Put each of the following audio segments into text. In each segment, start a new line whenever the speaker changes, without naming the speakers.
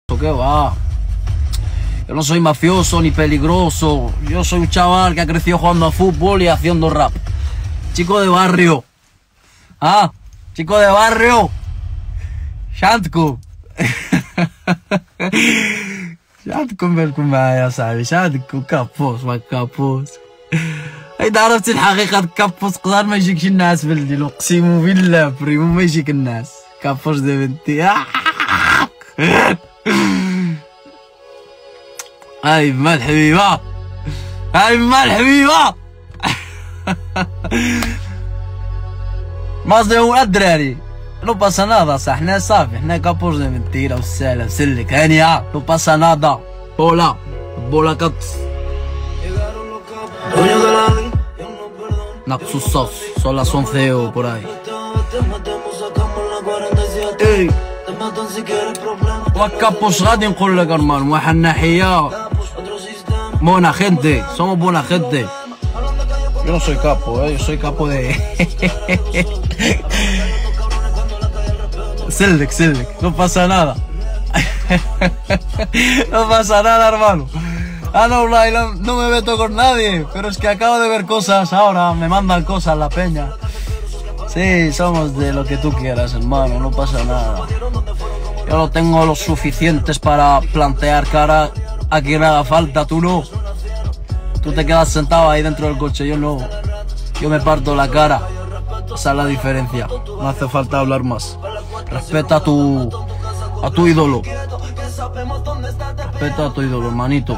¿Qué va? Yo no soy mafioso ni peligroso. Yo soy un chaval que ha crecido jugando a fútbol y haciendo rap. Chico de barrio. Ah, chico de barrio. Shantku. شعبكم بالكم معايا يا صاحبي. شعبكم كابوس ما كابوس. إذا عرفت الحقيقة كابوس قدر ما يجيكش الناس بالليل. أقسم بالله بريمو ما يجيك الناس. كابوس دي بنتي. هاي ما الحبيبة. هاي ما الحبيبة. ما هو الدراري. No pasa nada, صح احنا صافي احنا كابوس دي mentira وسالة سلك هانية. No pasa nada. Bola. Bola كاتس. نقص الصوص. Son las 11 o por ahí. اي وكابوس غادي نقول لك ارمان واحد الناحية. Buena gente. Somos buena gente. Yo no soy capo, yo soy capo de... سلك no pasa nada. No pasa nada, hermano. No me meto con nadie, pero es que acabo de ver cosas ahora, me mandan cosas la peña. Sí, somos de lo que tú quieras, hermano, no pasa nada. Yo no tengo los suficientes para plantear cara a quien haga falta, tú no. Tú te quedas sentado ahí dentro del coche, yo no. Yo me parto la cara. Esa es la diferencia. No hace falta hablar más. Respeta a tu ídolo. Respeta a tu ídolo, hermanito.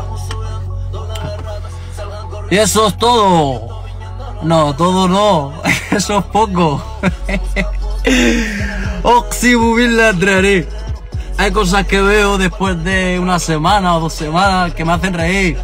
Y eso es todo. No, todo no. Eso es poco. Oxibu billah drari. Hay cosas que veo después de una semana o 2 semanas que me hacen reír.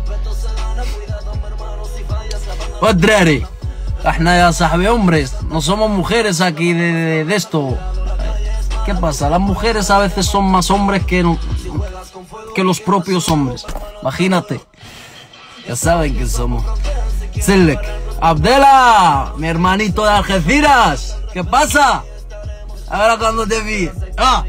Drari. احنا يا صاحبي hombres, no somos mujeres aquí de esto. ¿Qué pasa? Las mujeres a veces son más hombres que los propios hombres. Imagínate. Ya saben que somos. Selek. Abdela, mi hermanito de Algeciras. ¿Qué pasa? Ahora cuando te vi. Ah.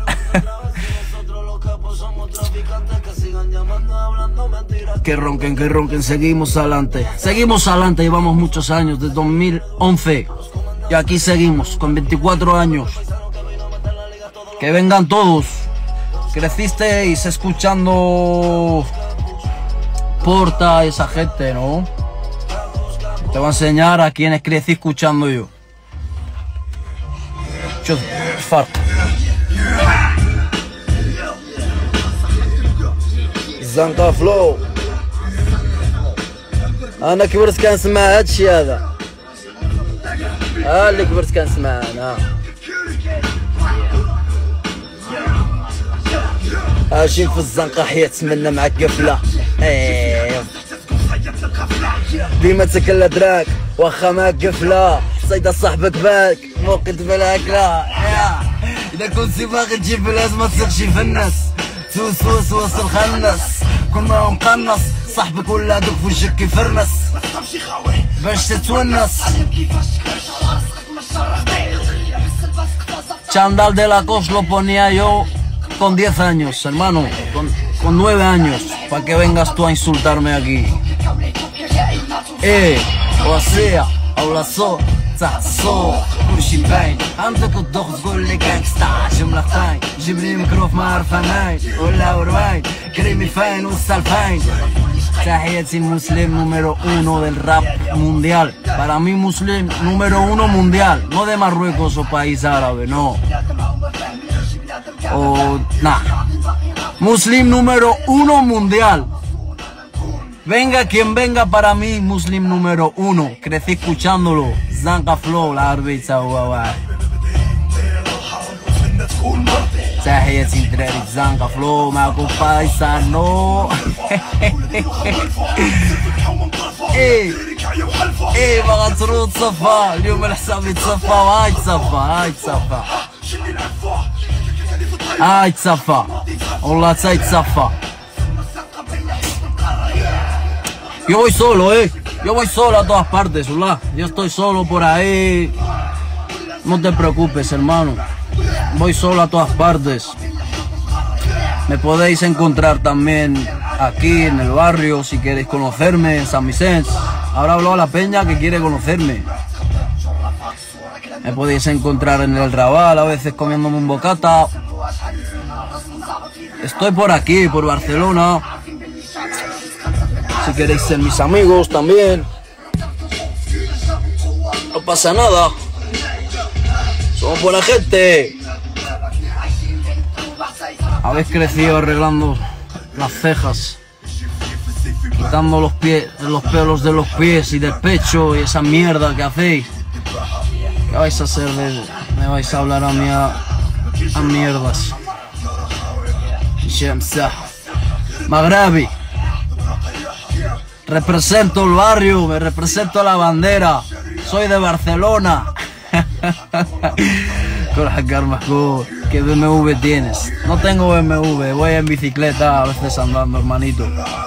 Que ronquen, seguimos adelante. Seguimos adelante, llevamos muchos años, desde 2011. Y aquí seguimos, con 24 años. Que vengan todos. Crecisteis escuchando Porta, esa gente, ¿no? Te voy a enseñar a quienes crecí escuchando yo. شوف الفرق. الزنقة فلو. انا كبرت كنسمع هادشي هذا. اللي كبرت كنسمع انا. عايشين في الزنقة حياة تمنى معاك قفلة. ديما تاكل دراك واخا معاك قفلة. صيدا صاحبك باك موقت بالاكلة. اذا كنتي باغي تجيب بلاز ما تثقش في الناس. توس وصل خنس كنا مقنص. صاحبك ولا دوك في وجهك يفرنس باش تتونس. Chandal de la Cos lo ponía yo con 10 años, hermano, con 9 años, para que vengas tú a insultarme aquí. O sea, habla so, تعصو كلشي باين. عندك الضغط تقول لي كانكستا جملة فاين. جيبلي مكروف ما عرفها ناين ولا ورواين. كريمي فاين والسالفاين. Tahiyati Muslim número 1 del rap mundial. Para mí Muslim número 1 mundial. No de Marruecos o país árabe, no. O nada. Muslim número 1 mundial. Venga quien venga, para mí Muslim número 1. Crecí escuchándolo. Zanka Flow, la arbitra guay. تحياتي دراري الزنقة فلو معكم بايسانو. ايه باغا ترود تصفى اليوم الحساب يتصفى. هاي تصفى والله تصفى. Yo voy solo, yo voy solo a todas partes, hola. Yo estoy solo por ahí. No te preocupes, hermano. Voy solo a todas partes. Me podéis encontrar también aquí en el barrio si queréis conocerme, en San Vicente. Ahora hablo a la peña que quiere conocerme. Me podéis encontrar en el Raval, a veces comiéndome un bocata. Estoy por aquí, por Barcelona. Si queréis ser mis amigos también. No pasa nada. Somos buena gente. Habéis crecido arreglando las cejas, quitando los pelos de los pies y del pecho y esa mierda que hacéis. ¿Qué vais a hacer? Me vais a hablar a mí a mierdas. Maghrabi. Represento el barrio, me represento la bandera. Soy de Barcelona. ¿Qué BMW tienes? No tengo BMW, voy en bicicleta a veces andando, hermanito.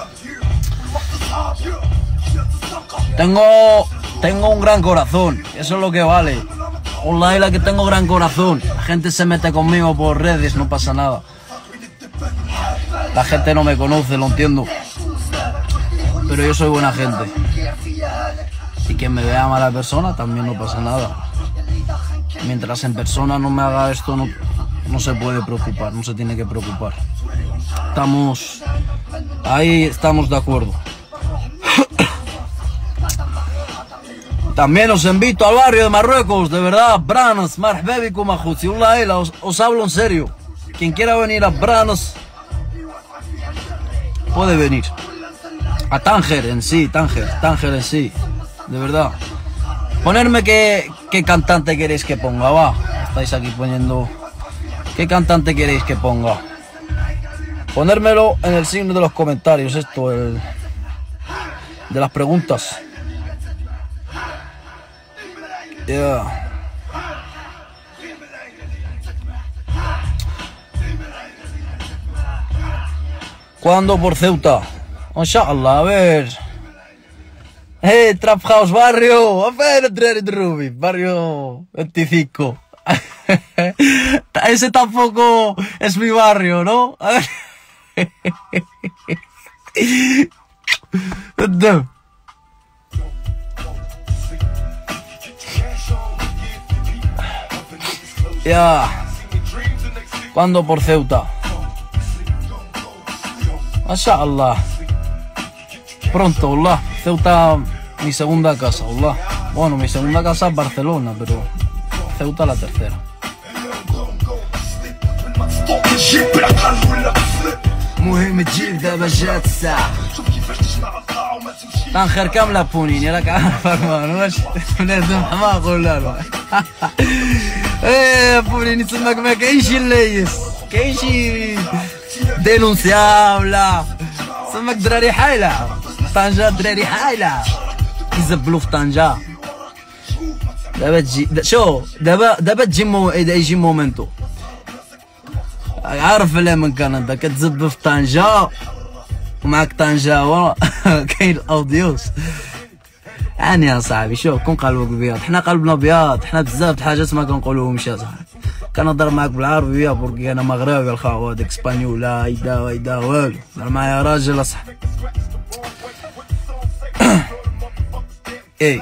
Tengo un gran corazón, eso es lo que vale. Online la que tengo gran corazón. La gente se mete conmigo por redes, no pasa nada. La gente no me conoce, lo entiendo. Pero yo soy buena gente. Y quien me vea mala persona también no pasa nada. Mientras en persona no me haga esto, no se puede preocupar, no se tiene que preocupar. Ahí estamos de acuerdo. También os invito al barrio de Marruecos, de verdad, Branas, marhaba bikum akhuti, os hablo en serio. Quien quiera venir a Branas puede venir. A Tánger en sí, Tánger en sí, de verdad. Ponerme qué cantante queréis que ponga, va. Estáis aquí poniendo qué cantante queréis que ponga. Ponérmelo en el signo de los comentarios, esto, de las preguntas. Yeah. ¿Cuándo por Ceuta? Inshallah, a ver. Trap House barrio, a ver, Ruby, barrio 25. Ese tampoco es mi barrio, ¿no? A ver. Ya. ¿Cuándo por Ceuta? Mashallah. Pronto, Allah. Ceuta, mi segunda casa, Allah. Bueno, mi segunda casa es Barcelona, pero Ceuta la tercera. Tánger كاملة بونين راك عارف أرمان واش بنادم حماق ولا لا؟ إيه بونين يسمك ما كاينش الليس كاينش دينونسيابل سمك دراري حايلة طنجة دراري حايلة يزبلوا في طنجة دابا تجي شو دابا تجي يجي مومنتو عارف لا من كندا كتزب في طنجة ومعك طنجاوة كاين الاوديوس يعني يا صاحبي شوف كون قلبك بياض حنا قلبنا بياض حنا بزاف د الحاجات ما كنقولوهمش يا صاحبي كنهضر معاك بالعربية بوركي انا مغربي الخاوة ديك اسبانيولا ايدا والو هضر معايا راجل اصاحبي اي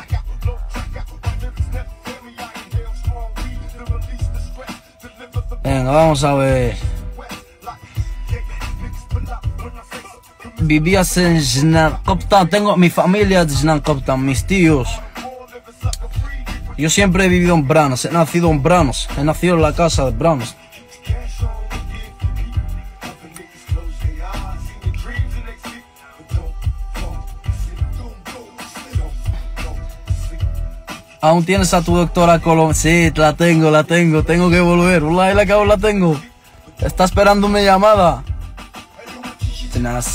vamos a ver. Vivías en Jnanqoptan, tengo mi familia de Jnanqoptan, mis tíos. Yo siempre he vivido en Branas, he nacido en Branas, he nacido en la casa de Branas. ¿Aún tienes a tu doctora Colón? Sí, la tengo que volver. Wallahi la cabo la tengo. Está esperando mi llamada. Tenaz.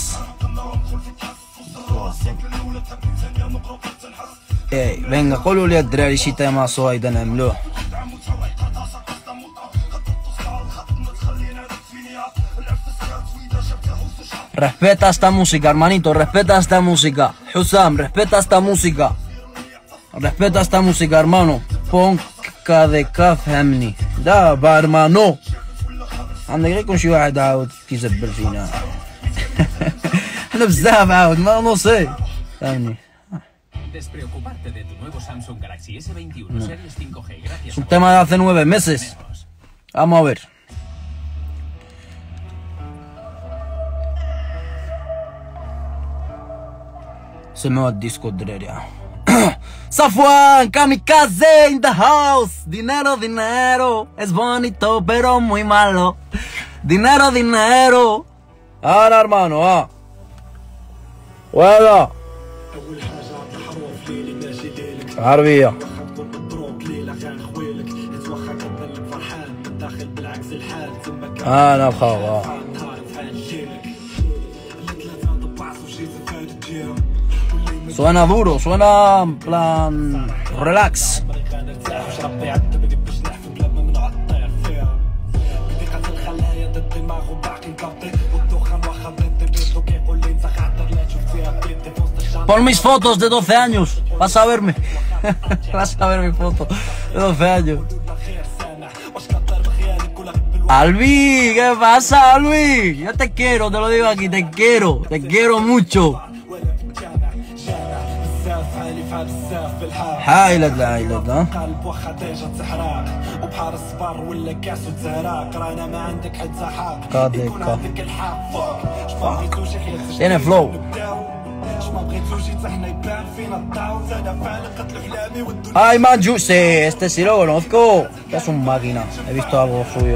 Venga, قولوا لي الدراري شي تيما صوايدة نعملوه. Respeta esta música, hermanito, respeta esta música. Husam, respeta esta música. Respeta esta música, hermano. Ponca de cafemni. Da, va, hermano. عندك غير كل شي واحد عاود كيزبل فينا. احنا بزاف عاود ما نو سي فهمني.
Despreocuparte de tu nuevo Samsung Galaxy S21 Series 5G gracias.
Es un tema de hace 9 meses. Vamos a ver. Se me va el disco Dreria. Safwan, kamikaze in the house. Dinero, dinero. Es bonito, pero muy malo. Dinero, dinero. Ahora, hermano, ah. Bueno. عربية أنا بخاف suena duro, suena en plan relax. Pon mis fotos de 12 años, vas a verme. Vas a ver mi foto de 12 años. Albi, ¿qué pasa, Albi? Yo te quiero, te lo digo aquí, te quiero mucho. حايلة العائلة قاضيكا tiene flow. Ay, Manju, sí, este sí lo conozco. Es un máquina, he visto algo suyo.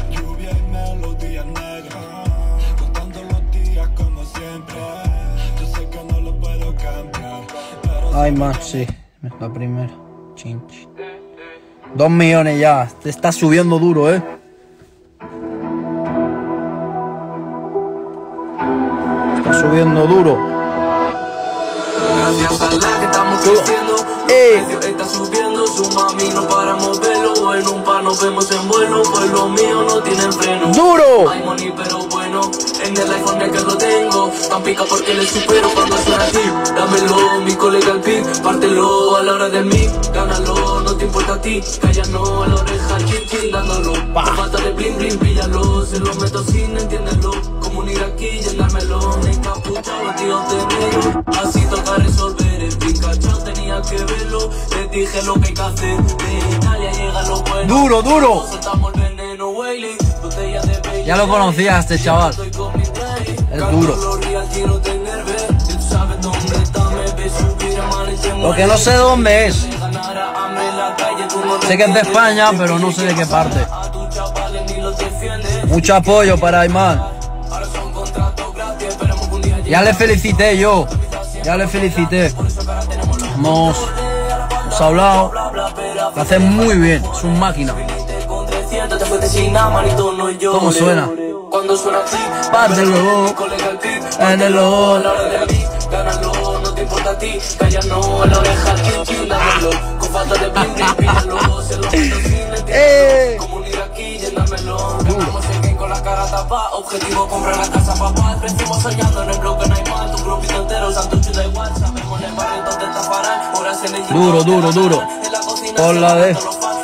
Ay, man, sí, la primera. Chinch. 2 millones ya, te está subiendo duro, Está subiendo duro.
Gracias a la que estamos creciendo, el está subiendo, su mami no para moverlo. En un par nos vemos en vuelo, pues lo mío no tienen freno.
¡Duro!
Hay money pero bueno, en el iPhone es que lo tengo. Tan pica porque le supero cuando suena así. Dámelo, mi colega al beat, pártelo a la hora del mic. Gánalo, no te importa a ti, cállanos a la oreja, chin chin, dándolo. No falta de bling bling, píllalo, se lo meto sin entiéndelo. Como un iraquí, llenármelo, encapuchado, tío de negro. Así toca resolver el Pikachu, tenía que verlo. Les dije lo que hay que hacer, de Italia llega lo bueno.
Duro, duro.
Soltamos el veneno, Wayley, botella de Bailey.
Ya lo conocía este chaval. Es duro. Lo que no sé dónde es. Sé que es de España, pero no sé de qué parte. Mucho apoyo para Ayman. Ya le felicité yo. Ya le felicité. Hemos hablado. Lo hace muy bien. Es un máquina. ¿Cómo suena?
Cuando suena así,
pártelo en el ojo.
Gánalo, no te importa a ti, cállanos a la oreja, chin dámelo. Con falta de bling bling, píllalo, se lo meto sin entiender. Como un iraquí, llenármelo. Ganamos el game con la cara tapada, objetivo comprar la casa papá. Crecimos soñando en el bloque, no hay mal, tu grupito entero, santucho da igual. Sabemos en el barrio donde te farán, horas en el
duro, duro, duro. Por la de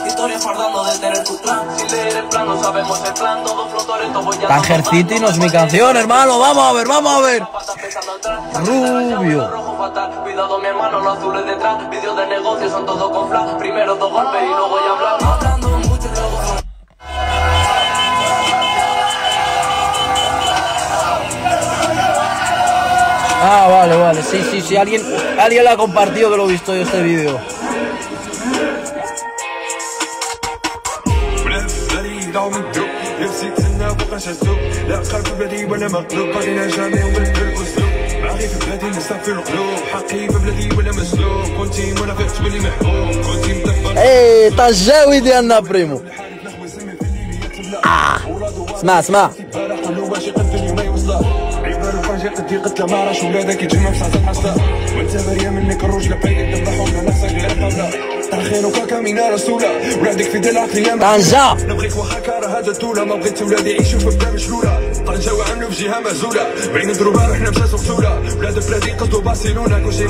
Tanger City no es mi canción, hermano. Vamos a ver, vamos a ver. Rubio.
Cuidado, mi hermano, los azules detrás. Vídeos de negocio son todos con flash. Primero 2 golpes y luego ya hablar. Hablando mucho y luego.
Ah, vale, vale. Sí. Alguien le ha compartido que lo he visto yo este vídeo. طنجاوي ديالنا بريمو. اسمع قلت له ما راش ولادك يتجمع في ساعه الحصه وانت بريا منك الرجل بين تذبحوا نفسك غير قبله
تاخير وكامينا رسولة ولادك في ديال العقلية
طنجة
نبغيك وحكا راه هذا الدولة ما بغيت ولادي يعيشوا في بلا مشلولة طنجة وعملوا في جهة مهزولة بعين ضروبة روحنا مشات مقتولة ولاد بلادي قصدو بارسيلونة كلشي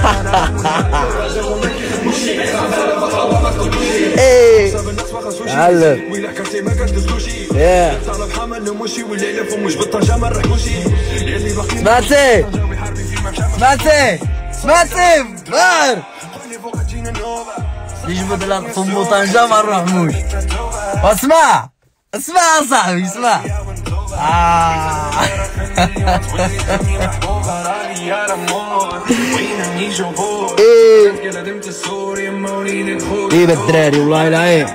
ايه علم
ويلا كارتي ما كتدوزلوشي
ايه
طالب حمل نموشي والليلة فموش بالطنجة ما نرحبوشي اللي باقي
سمعتي سمعتي سمعتي غير يجبد لك فمو طنجة ما نروحوش واسمع اسمع يا صاحبي اسمع ايه بالدراري والله العظيم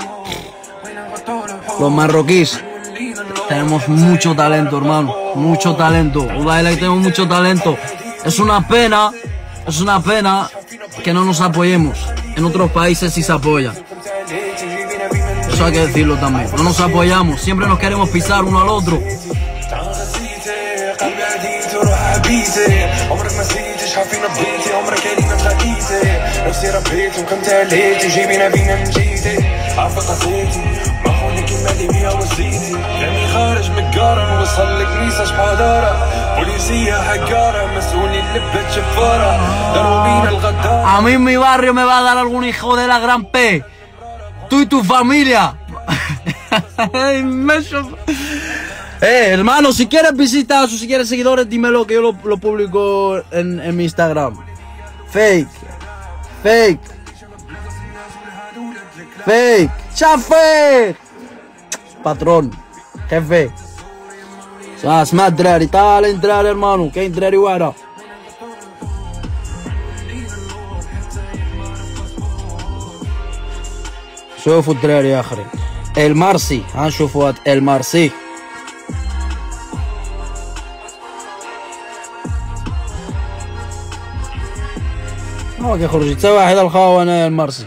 los marroquíes tenemos mucho talento, hermano, mucho talento. Wallahi, tenemos mucho talento. Es una pena que no nos apoyemos. En otros países sí se apoya. Eso hay que decirlo también. No nos apoyamos, siempre nos queremos pisar uno al otro. A mí en mi barrio me va a dar algún hijo de la gran P. Tú y tu familia. Hermano, si quieres visitas o si quieres seguidores, dímelo que yo lo publico en mi Instagram. Fake. ¡Chafe! Patrón, jefe. اسمع الدراري طالعين الدراري hermano كاين دراري واعرة شوفوا الدراري يا اخرين المارسي هنشوفوا المارسي هو كيخرج حتى واحد الخاوة انايا المارسي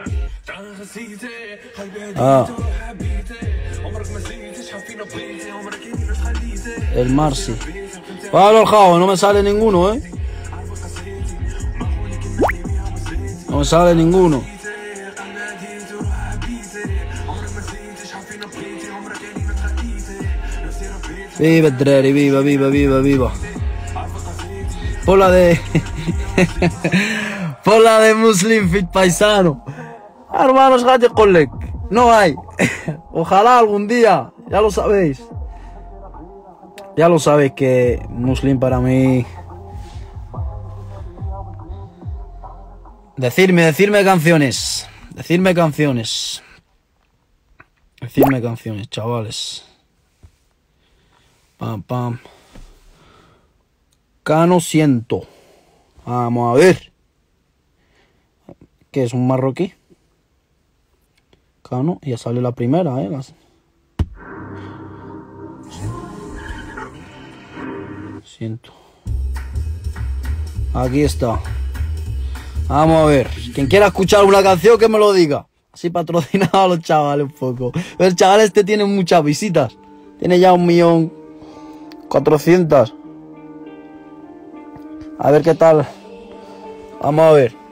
El Marci. Pablo el Jao, no me sale ninguno, No me sale ninguno. Viva Dreri, viva. Por la de... Por la de Muslim Fit Paisano. Hermanos, Gati Kolek. No hay. Ojalá algún día, ya lo sabéis. Ya lo sabéis que Muslim para mí... Decidme canciones. Decidme canciones, chavales. Pam. Cano 100. Vamos a ver. ¿Qué es un marroquí? Cano, ya sale la primera, Siento. Aquí está. Vamos a ver. Quien quiera escuchar una canción que me lo diga. Así patrocinado a los chavales un poco. Pero el chaval este tiene muchas visitas. Tiene ya 1.400.000. A ver qué tal. Vamos a ver.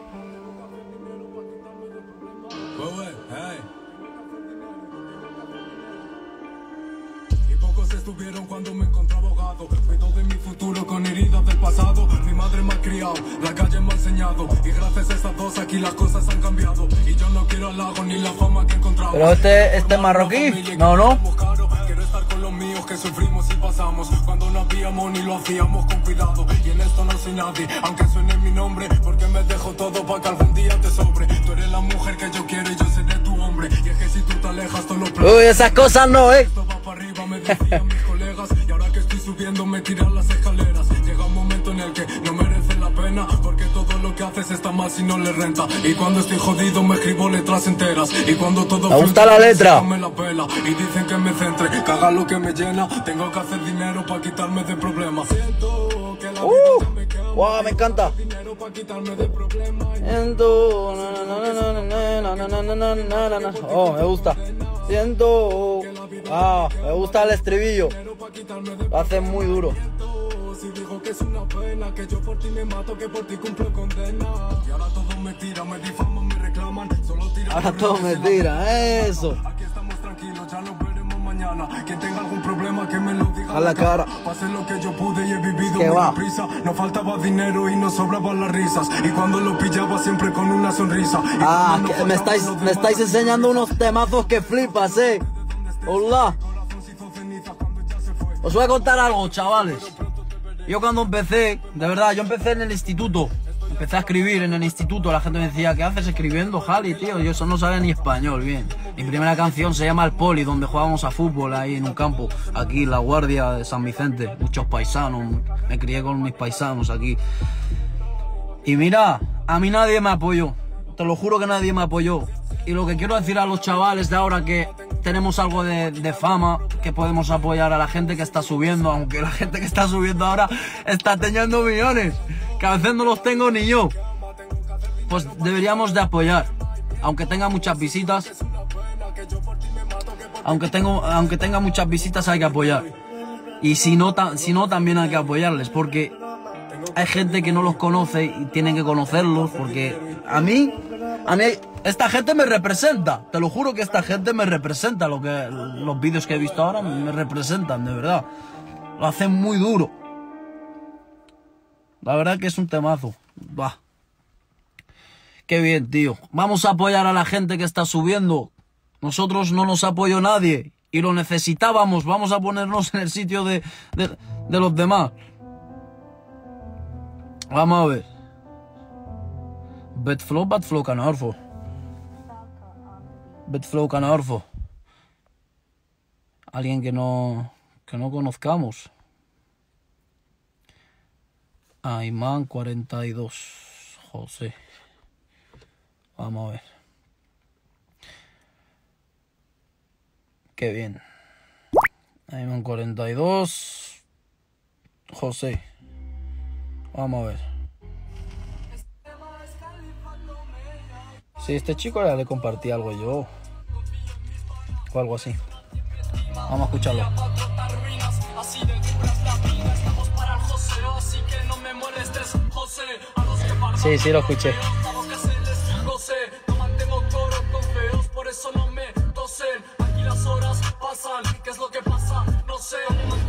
Cuando me encontraba ahogado, cuido de mi futuro con heridas del pasado. Mi madre me ha criado, la calle me ha enseñado, y gracias a estas dos aquí las cosas han cambiado. Y yo no quiero halago ni la fama que he encontrado.
Pero este marroquí, no.
Quiero estar con los míos que sufrimos y pasamos cuando no habíamos ni lo hacíamos con cuidado. Y en esto no soy nadie, aunque suene mi nombre, porque me dejo todo para que algún día te sobre. Tú eres la mujer que yo quiero y yo seré tu hombre. Y es que si tú te alejas todos los
Uy, esas cosas no,
Esto va para arriba, me decían mis colegas. Y ahora que estoy subiendo me tiran las escaleras. Llega un momento en el que no merece la pena, porque todo lo que haces está mal si no le renta. Y cuando estoy jodido me escribo letras enteras. Y cuando todo
me gusta la letra.
Me la pela. Y dicen que me centre, que haga lo que me llena. Tengo que hacer dinero para quitarme de problemas. Siento que la vida me queda.
Wow, me encanta.
Dinero para quitarme de problemas.
Oh, me gusta. Siento. Me gusta el estribillo. Lo hace muy duro.
Si digo que es una pena, que yo por ti me mato, que por ti cumplo condena. Y ahora todos me tiran, me difaman, me reclaman. Solo tiran.
Ahora todo me tira, eso.
Aquí estamos tranquilos, ya nos veremos mañana. Quien tenga algún problema que me lo diga
a la cara.
Pasé lo que yo pude y he vivido
¿Qué
muy
va?
deprisa. No faltaba dinero y no sobraban las risas. Y cuando lo pillaba siempre con una sonrisa. Y
Ah,
cuando
que
no
me
faltaban
estáis,
los
me estáis
demás,
enseñando unos temazos que flipas, Hola.
corazón se hizo ceniza cuando ya se fue.
Os voy a contar algo, chavales. Yo cuando empecé, de verdad, yo empecé en el instituto. Empecé a escribir en el instituto. La gente me decía, ¿qué haces escribiendo, Jali, tío? Yo eso no sabía ni español, bien. Mi primera canción se llama El Poli, donde jugábamos a fútbol ahí en un campo. Aquí, La Guardia de San Vicente. Muchos paisanos. Me crié con mis paisanos aquí. Y mira, a mí nadie me apoyó. Te lo juro que nadie me apoyó. Y lo que quiero decir a los chavales de ahora, que tenemos algo de fama, que podemos apoyar a la gente que está subiendo, aunque la gente que está subiendo ahora está teniendo millones, que a veces no los tengo ni yo. Pues deberíamos de apoyar, aunque tenga muchas visitas. Aunque tenga muchas visitas, hay que apoyar. Y si no también hay que apoyarles, porque hay gente que no los conoce y tienen que conocerlos, porque a mí esta gente me representa. Te lo juro que esta gente me representa. Los vídeos que he visto ahora me representan, de verdad. Lo hacen muy duro. La verdad que es un temazo. Bah. Qué bien, tío. Vamos a apoyar a la gente que está subiendo. Nosotros no nos apoyó nadie y lo necesitábamos. Vamos a ponernos en el sitio de los demás. Vamos a ver. Bedflow kan Orfo. Bedflow kan Orfo. Alguien que no conozcamos. Ayman 42. José. Vamos a ver. Qué bien. Ayman 42. José. Vamos a ver. Sí, este chico ya le compartí algo yo. O algo así. Vamos a escucharlo. Sí, sí lo escuché.
No mantengo coro con feos, por eso no me tosen. Aquí las horas pasan, ¿qué es lo que pasa? No sé.